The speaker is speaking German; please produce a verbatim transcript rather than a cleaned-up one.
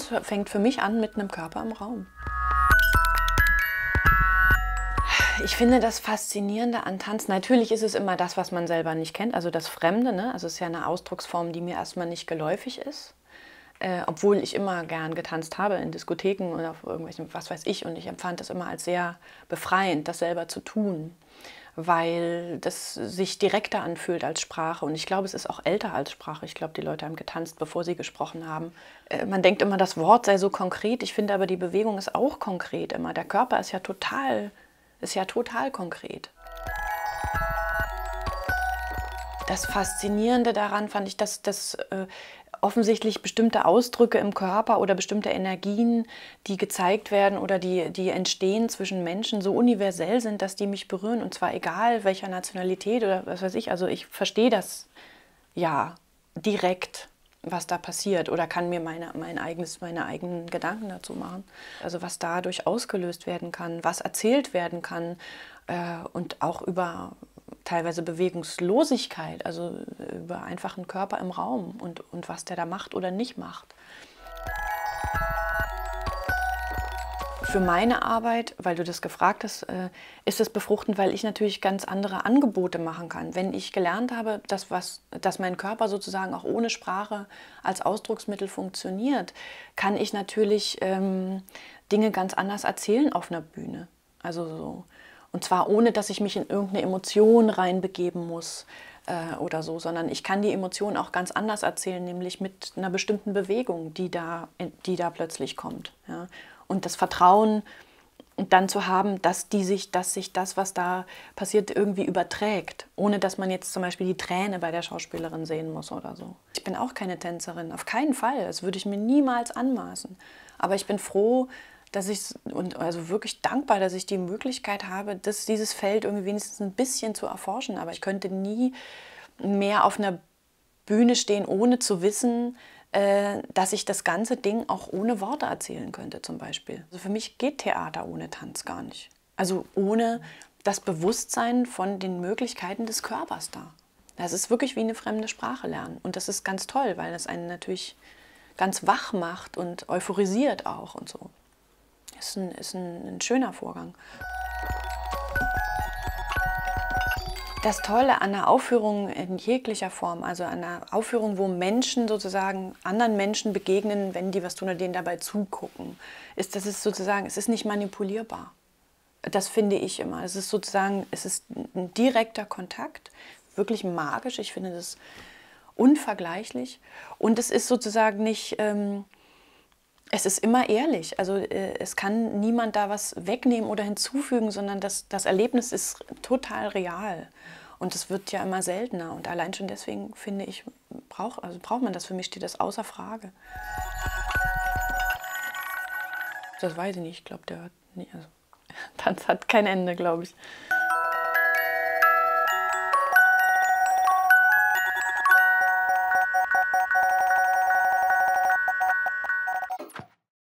Tanz fängt für mich an mit einem Körper im Raum. Ich finde das Faszinierende an Tanz, natürlich ist es immer das, was man selber nicht kennt, also das Fremde, ne? Also es ist ja eine Ausdrucksform, die mir erstmal nicht geläufig ist. Äh, obwohl ich immer gern getanzt habe in Diskotheken oder auf irgendwelchen, was weiß ich, und ich empfand das immer als sehr befreiend, das selber zu tun, weil das sich direkter anfühlt als Sprache. Und ich glaube, es ist auch älter als Sprache. Ich glaube, die Leute haben getanzt, bevor sie gesprochen haben. Äh, man denkt immer, das Wort sei so konkret. Ich finde aber, die Bewegung ist auch konkret immer. Der Körper ist ja total, ist ja total konkret. Das Faszinierende daran fand ich, dass das äh, offensichtlich bestimmte Ausdrücke im Körper oder bestimmte Energien, die gezeigt werden oder die, die entstehen zwischen Menschen, so universell sind, dass die mich berühren. Und zwar egal welcher Nationalität oder was weiß ich. Also ich verstehe das ja direkt, was da passiert, oder kann mir meine, mein eigenes, meine eigenen Gedanken dazu machen. Also was dadurch ausgelöst werden kann, was erzählt werden kann äh, und auch über teilweise Bewegungslosigkeit, also über einfach einen Körper im Raum und, und was der da macht oder nicht macht. Für meine Arbeit, weil du das gefragt hast, ist es befruchtend, weil ich natürlich ganz andere Angebote machen kann. Wenn ich gelernt habe, dass, was, dass mein Körper sozusagen auch ohne Sprache als Ausdrucksmittel funktioniert, kann ich natürlich ähm, Dinge ganz anders erzählen auf einer Bühne. Also so. Und zwar ohne, dass ich mich in irgendeine Emotion reinbegeben muss äh, oder so, sondern ich kann die Emotion auch ganz anders erzählen, nämlich mit einer bestimmten Bewegung, die da, die da plötzlich kommt. Ja? Und das Vertrauen dann zu haben, dass, die sich, dass sich das, was da passiert, irgendwie überträgt, ohne dass man jetzt zum Beispiel die Träne bei der Schauspielerin sehen muss oder so. Ich bin auch keine Tänzerin, auf keinen Fall, das würde ich mir niemals anmaßen. Aber ich bin froh, dass ich, und also wirklich dankbar, dass ich die Möglichkeit habe, das, dieses Feld irgendwie wenigstens ein bisschen zu erforschen. Aber ich könnte nie mehr auf einer Bühne stehen, ohne zu wissen, äh, dass ich das ganze Ding auch ohne Worte erzählen könnte zum Beispiel. Also für mich geht Theater ohne Tanz gar nicht. Also ohne das Bewusstsein von den Möglichkeiten des Körpers da. Das ist wirklich wie eine fremde Sprache lernen. Und das ist ganz toll, weil das einen natürlich ganz wach macht und euphorisiert auch und so. Ist ein, ist ein, ein schöner Vorgang. Das Tolle an einer Aufführung in jeglicher Form, also an einer Aufführung, wo Menschen sozusagen anderen Menschen begegnen, wenn die was tun oder denen dabei zugucken, ist, dass es sozusagen, es ist nicht manipulierbar. Das finde ich immer. Es ist sozusagen, es ist ein direkter Kontakt, wirklich magisch. Ich finde das unvergleichlich. Und es ist sozusagen nicht... Ähm, Es ist immer ehrlich, also äh, es kann niemand da was wegnehmen oder hinzufügen, sondern das, das Erlebnis ist total real. Und es wird ja immer seltener. Und allein schon deswegen, finde ich, brauch, also braucht man das. Für mich steht das außer Frage. Das weiß ich nicht, ich glaube, der hört nie. Also, Tanz hat kein Ende, glaube ich.